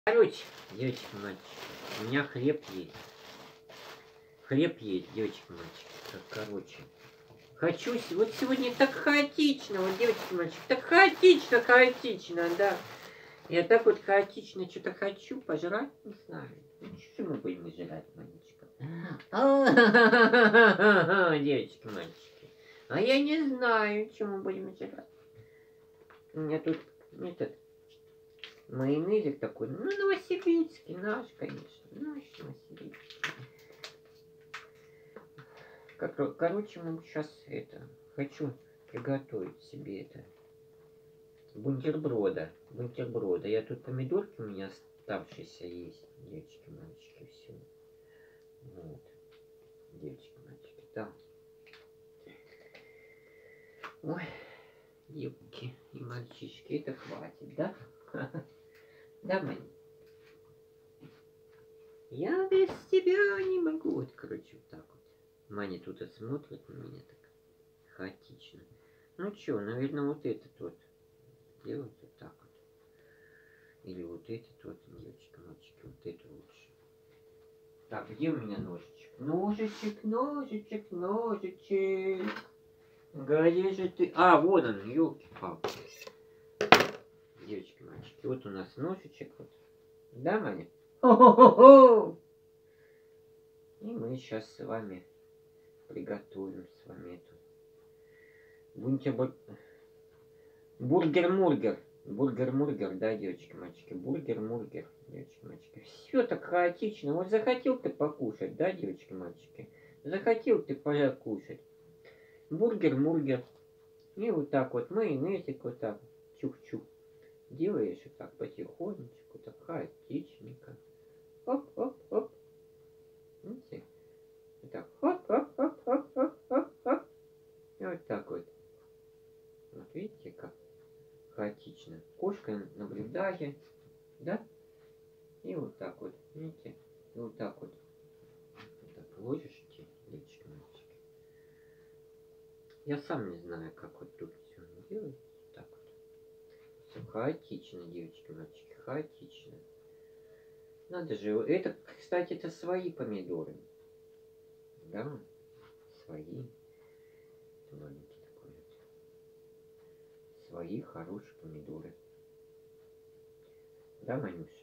Короче, девочки, мальчики, у меня хлеб есть. Хлеб есть, девочки, мальчики. Короче. Хочу, вот сегодня так хаотично, вот, девочки, мальчики, так хаотично, да. Я так вот хаотично что-то хочу пожрать, не знаю. Ну, что мы будем жрать, Манечка? Девочки, мальчики. А я не знаю, что мы будем жрать. У меня тут этот майонезик такой, ну, новосибирский наш, конечно. Наш новосибирский. Короче, мы сейчас это, хочу приготовить себе это, бутерброда. Я тут помидорки у меня оставшиеся есть, девочки, мальчики, все. Вот, девочки, мальчики, да. Ой, девки и мальчишки, это хватит, да? Да, Мань? Я без тебя не могу. Вот, короче, вот так вот. Маня тут смотрит на меня так хаотично. Ну что, наверное, вот этот вот делать вот так вот. Или вот этот вот, девочки, мальчики, вот это лучше. Так, где у меня ножичек? Ножичек. Где же ты? А, вот он, ёлки-палки. Девочки, мальчики, вот у нас ножичек вот. Да, Маня? Хо-хо-хо-хо! И мы сейчас с вами приготовим с вами эту бургер-мургер. Бургер-мургер, да, девочки, мальчики? Бургер-мургер, девочки, мальчики. Все так хаотично. Вот захотел ты покушать, да, девочки, мальчики? Захотел ты покушать. Бургер-мургер. И вот так вот майонезик вот так чух-чух. Делаешь вот так потихонечку, так хаотичненько. Оп-оп-оп. Видите? Вот так. Оп-оп-оп-оп-оп-оп-оп. И вот так вот. Вот видите, как хаотично. Кошка наблюдает, да? И вот так вот, видите? И вот так вот. Вот так ложечки, девочки, мальчики. Я сам не знаю, как вот тут все делать. Так вот. Все хаотично, девочки, мальчики, хаотично. Надо же, это, кстати, это свои помидоры. Да, свои. Маленький такой вот. Свои хорошие помидоры. Да, Манюша?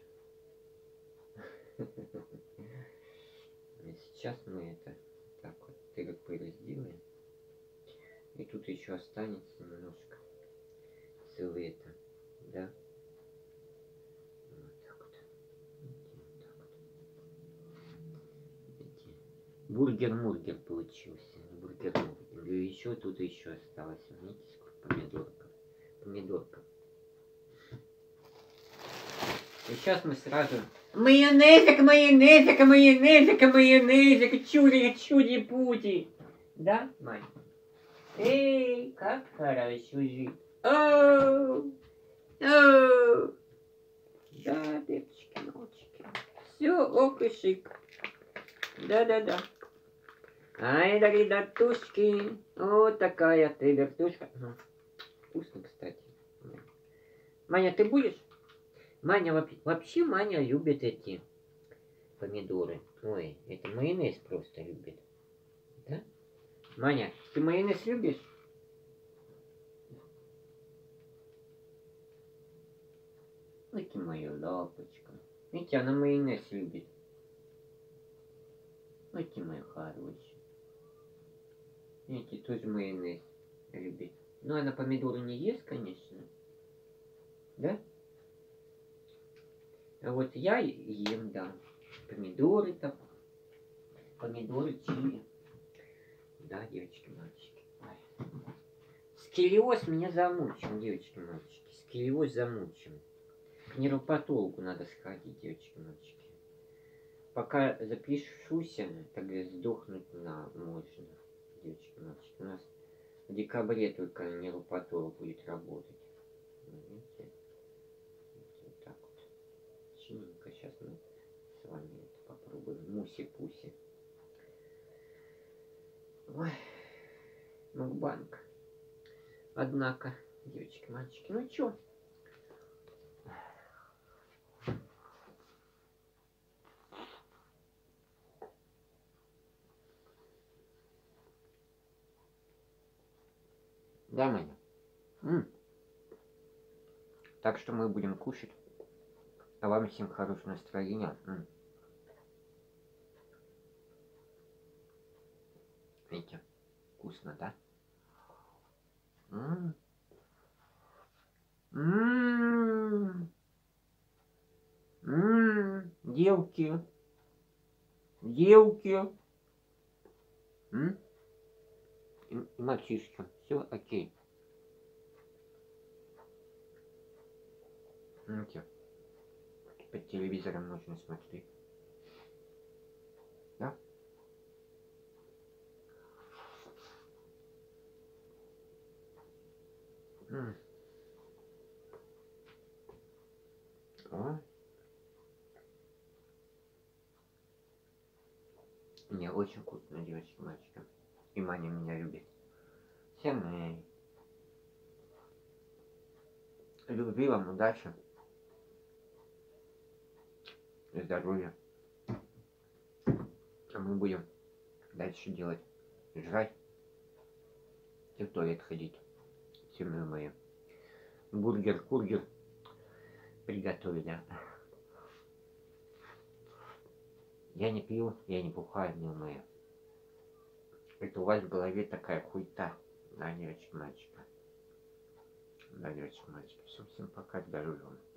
Сейчас мы это так вот тыры-пыры сделаем. И тут еще останется немножко целый это, да? Вот так вот. Видите? Бургер-мургер получился. Бургер-мургер. И еще тут еще осталось. Видите, сколько помидорка. И сейчас мы сразу... Майонезик, чуди-пуди. Да, Мань? Эй, как хорошо жить. Оу. Да, девочки, мальчики. Все, ок и шик. Да. Ай, да, ребятушки. Вот такая ты вертушка. Вкусно, кстати. Маня, ты будешь? Маня, вообще Маня любит эти помидоры. Ой, это майонез просто любит. Да? Маня, ты майонез любишь? Ой, ты моя лапочка. Видите, она майонез любит. Ой, ты моя хорошая. Видите, тоже майонез любит. Ну, она помидоры не ест, конечно. Да? А вот я ем, да. Помидоры там. Помидоры, чили. Да, девочки, мальчики. Ой. Сколиоз меня замучил, девочки, мальчики. Сколиоз замучил. К нейропатологу надо сходить, девочки, мальчики. Пока запишусь, тогда сдохнуть можно, девочки, мальчики. У нас в декабре только нейропатолог будет работать. Видите? Вот так вот. Чиненько. Сейчас мы с вами это попробуем. Муси-пуси. Ой, мукбанк. Однако, девочки, мальчики, ну чё? Да, Маня? Так что мы будем кушать. А вам всем хорошего настроения. Видите, вкусно, да? Девки, девки, и мальчишки, все окей. Видите, под телевизором нужно смотреть. Да? О. Мне очень вкусно, девочки, мальчики. И Маня меня любит. Всем любви вам, удачи, здоровья. А мы будем дальше делать, жрать и в туалет ходить. Семью мою. Бургер приготовили. Я не пью, я не бухаю, не умею. Это у вас в голове такая хуйта. Да, девочки, мальчики. Да, девочки, мальчики. Всем пока, здоровья вам.